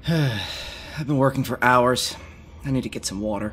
I've been working for hours. I need to get some water.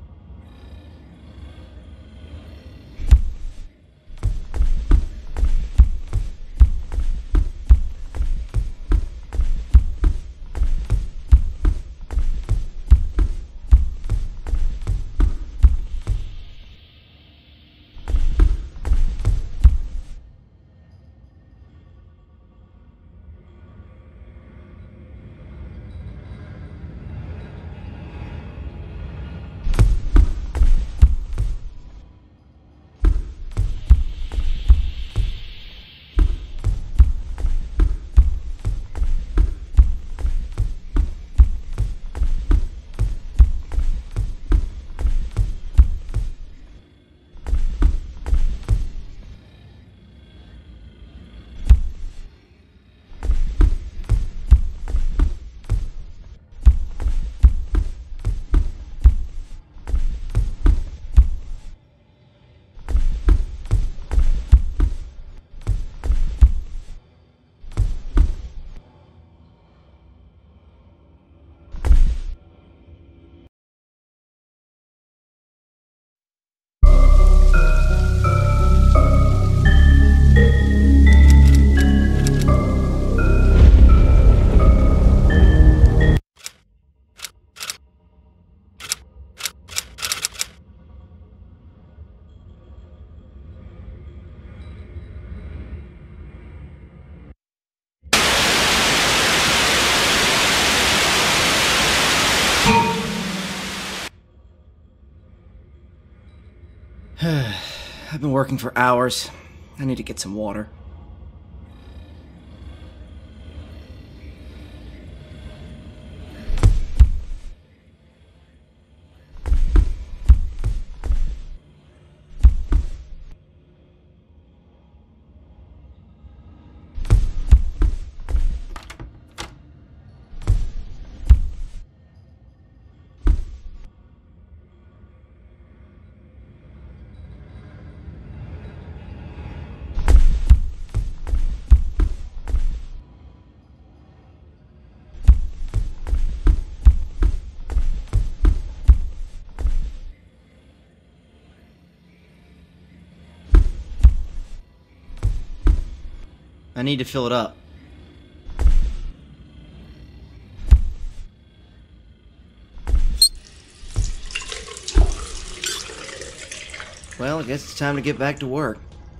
I've been working for hours. I need to get some water. I need to fill it up. Well, I guess it's time to get back to work.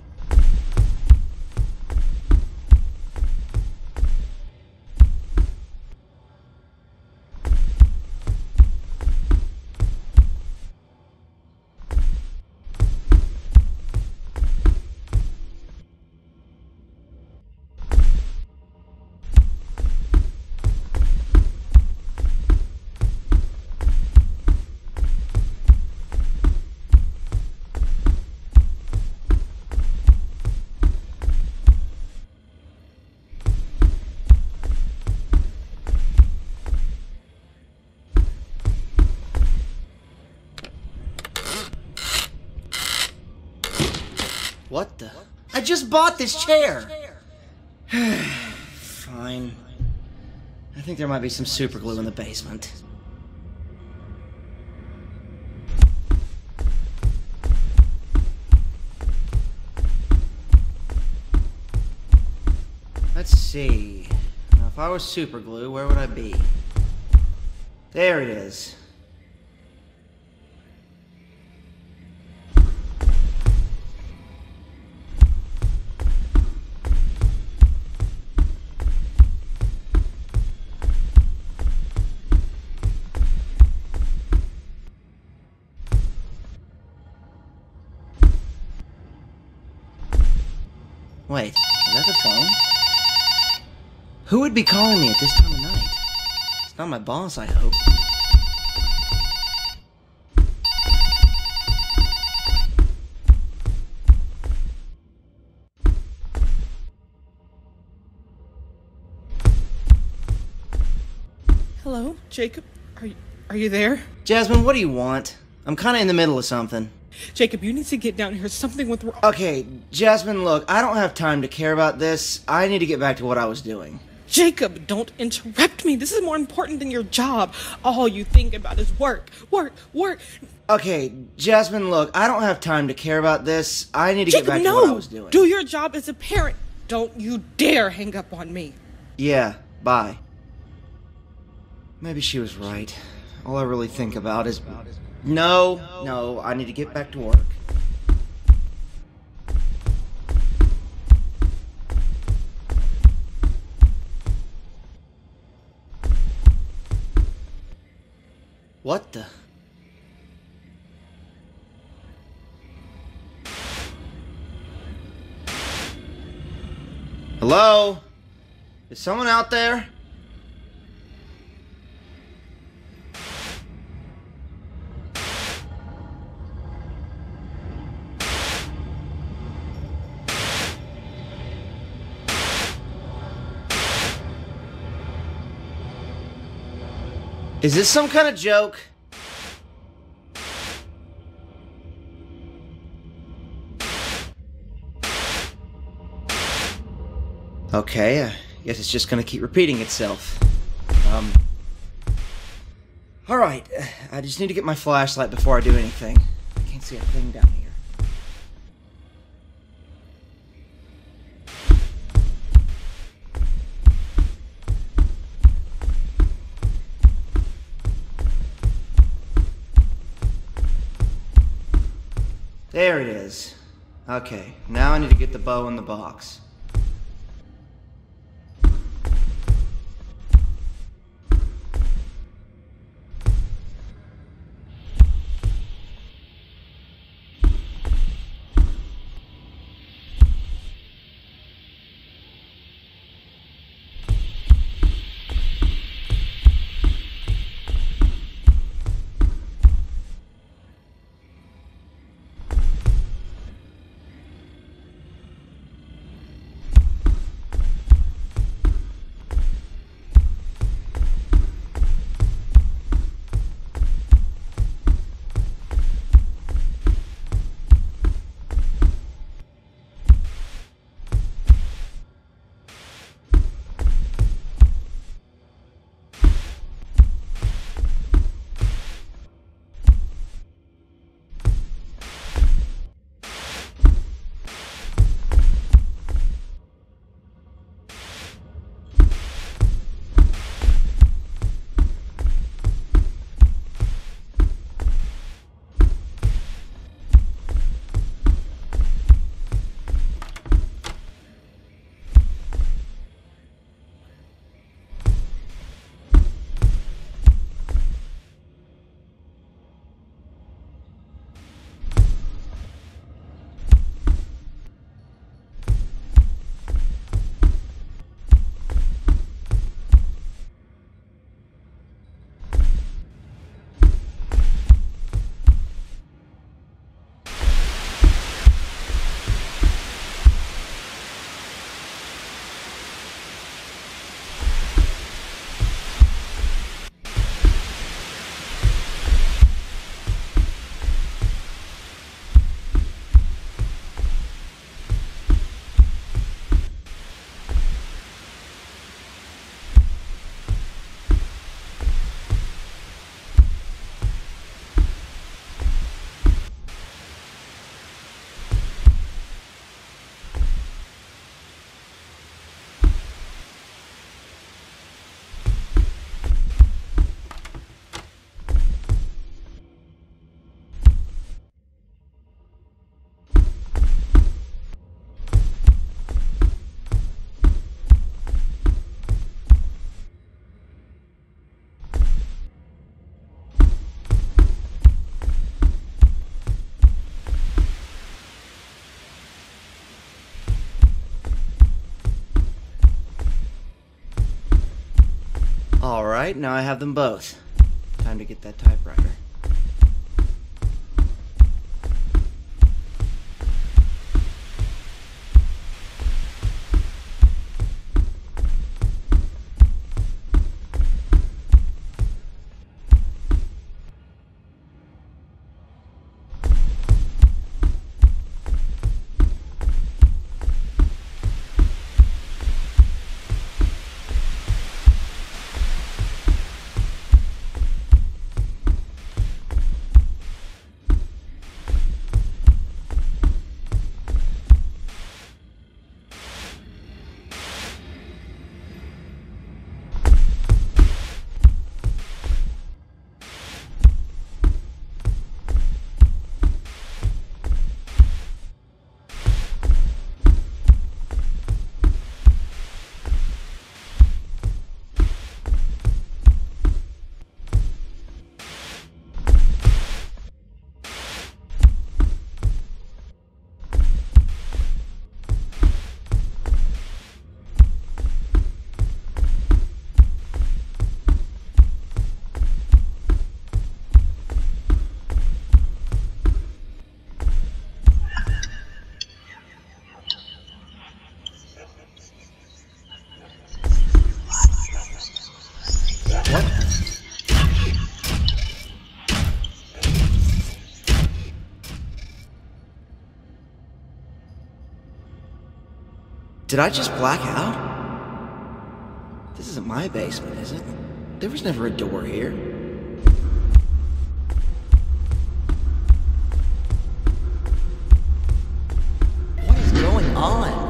What the? I just bought this chair! Fine. I think there might be some super glue in the basement. Let's see. Now, if I was super glue, where would I be? There it is. Wait, is that the phone? Who would be calling me at this time of night? It's not my boss, I hope. Hello, Jacob? Are you there? Jasmine, what do you want? I'm kinda in the middle of something. Jacob, you need to get down here. Something went wrong. Okay, Jasmine, look, I don't have time to care about this. I need to get back to what I was doing. Jacob, don't interrupt me. This is more important than your job. All you think about is work, work, work. Okay, Jasmine, look, I don't have time to care about this. I need to Jacob, get back to no! what I was doing. Do your job as a parent. Don't you dare hang up on me. Yeah, bye. Maybe she was right. All I really think about is... No, I need to get back to work. What the... Hello? Is someone out there? Is this some kind of joke? Okay, I guess it's just gonna keep repeating itself. Alright, I just need to get my flashlight before I do anything. I can't see a thing down here. There it is. Okay, now I need to get the bow in the box. Alright, now I have them both. Time to get that typewriter. Did I just black out? This isn't my basement, is it? There was never a door here. What is going on?